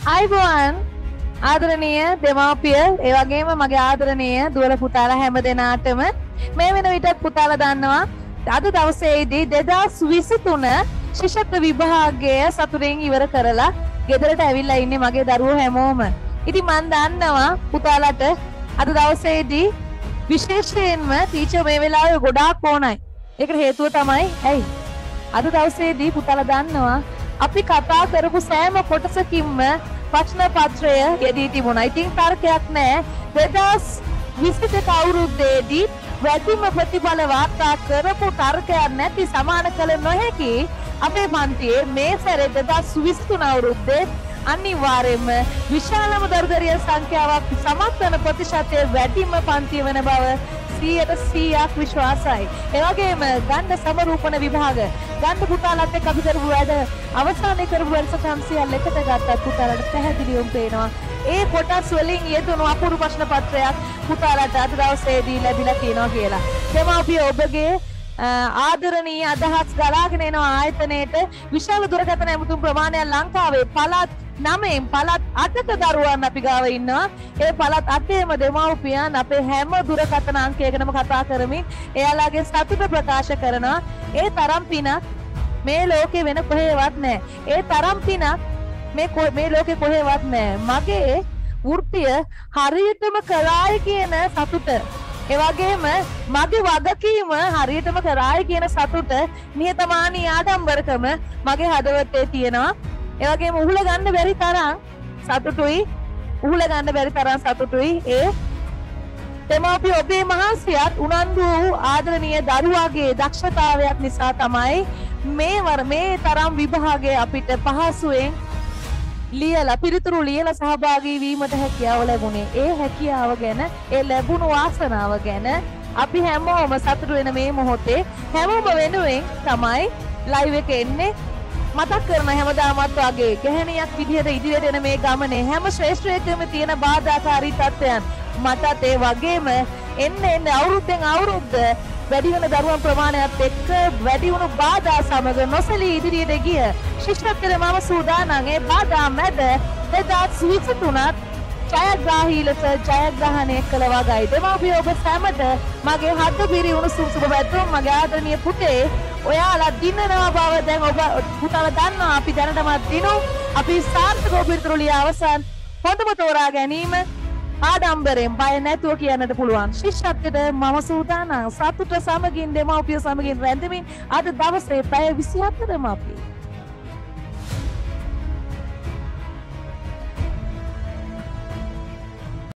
අයිබෝන් ආදරණීය දෙමාපිය ඒ වගේම මගේ ආදරණීය දුවල පුතාලා හැම දෙනාටම මේ වෙන විටත් පුතාලා දන්නවා අද දවසේදී 2023 ශිෂ්‍යත්ව විභාගය සතුටින් ඉවර කරලා ගෙදරට ඇවිල්ලා ඉන්නේ මගේ දරුවෝ හැමෝම. ඉතින් මම දන්නවා පුතාලාට අද දවසේදී විශේෂයෙන්ම ටීචර් මේ වෙලාවේ ගොඩාක් ඕනයි. ඒකට හේතුව තමයි ඇයි? අද දවසේදී පුතාලා දන්නවා අපි කතා කරපු සෑම කොටසකින්ම ප්‍රශ්න පත්‍රය යෙදී තිබුණා. ඉතින් තර්කයක් නැහැ. 2022 අවුරුද්දේදී වැඩිම ප්‍රතිඵල වාර්තා කරපු තර්කයක් නැති සමාන කළ නොහැකි අපේ පන්තියේ මේ සැරේ 2023 අවුරුද්දේ අනිවාර්යයෙන්ම විශාලම දරුදරිය සංඛ්‍යාවක් සමත් වන ප්‍රතිශතය වැඩිම පන්තිය වෙන බව 100% විශ්වාසයි. ඒ වගේම ගණ්ඩ සමරූපණ විභාග ගණ්ඩ පුතාලත් එක්ක අපි කරපු වැඩ අවසානයේ කරපු වැඩසටහන් සියල්ල එකට ගත්තත් පුතාලට පැහැදිලිවම පේනවා ඒ කොටස් වලින් යෙදුණු අපූර්ව ප්‍රශ්න පත්‍රයක් පුතාලට අද දවසේදී ලැබිලා තියෙනවා කියලා. දෙමාපිය ඔබගේ ආදරණීය අදහස් ගලාගෙන එන ආයතනයේට විශාල දුරකථන ඇමතුම් ප්‍රමාණයක් ලංකාවේ පළාත් 9න් පළාත් 8ක දරුවන් අපි ගාව ඉන්නවා. ඒ පළාත් 8ේම දෙමව්පියන් අපේ හැම දුරකථන අංකයකටම කතා කරමින් එයාලගේ සතුට ප්‍රකාශ කරනවා. ඒ තරම් පිනක් මේ ලෝකේ වෙන කොහෙවත් නැහැ. ඒ තරම් පිනක් මේ ලෝකේ කොහෙවත් නැහැ. මගේ වෘත්තිය හරියටම කළායි කියන සතුට ඒ වගේම මගේ වගකීම හරියටම කරායි කියන සතුට නිහතමානී ආඩම්බරකම මගේ හදවතේ තියෙනවා. ඒ වගේම උහුල ගන්න බැරි තරම් සතුටුයි. උහුල ගන්න බැරි තරම් සතුටුයි. ඒ දෙමාපිය ඔබේ මහන්සියත් උනන්දු වූ ආදරණීය දරුවාගේ දක්ෂතාවයක් නිසා තමයි මේ තරම් විභාගය අපිට පහසුවෙන් ලියලා පිළිතුරු ලියලා සහභාගී වීමට හැකියාව ලැබුණේ. ඒ හැකියාව ගැන ඒ ලැබුණු වාසනාව ගැන අපි හැමෝම සතුටු වෙන මේ මොහොතේ හැමෝම වෙනුවෙන් තමයි ලයිව් එක එන්නේ. මතක් කරන හැමදාමත් වගේ ගැහණියක් විදිහට ඉදිරියට එන මේ ගමනේ හැම ශ්‍රේෂ්ඨයෙක්ම තියෙන බාධාකාරී තත්ත්වයන් මටත් ඒ වගේම එන්න අවුරුද්දෙන් අවුරුද්ද වැඩි වෙන දරුවන් ප්‍රමාණයත් එක්ක වැඩි වුණු බාධා සමග නොසලී ඉදිරියට ගිය ශිෂ්‍යත්වයට මම සූදානම්. ඒ බාධා මැද 2023ත් ජයග්‍රාහී ලෙස ජයග්‍රහණය කළ වගයි. දෙමාපිය ඔබ සැමට මගේ හද පිරි උණුසුම් සුබ පැතුම්. මගේ ආදරණීය පුතේ ඔයාලා දිනනවා බව දැන් ඔබ පුතාලා දන්නවා. අපි දැනටමත් දිනු. අපි සාර්ථකව පිළිතුරු ලියා අවසන්. හොඳම තෝරා ගැනීම ආඩම්බරෙන් බය නැතුව කියන්නට පුළුවන්. ශිෂ්‍යත්වයට මම සූදානම්. සතුට සමගින් දෙමාපිය සමගින් රැඳෙමින් අද දවසේ පැය 24ම අපි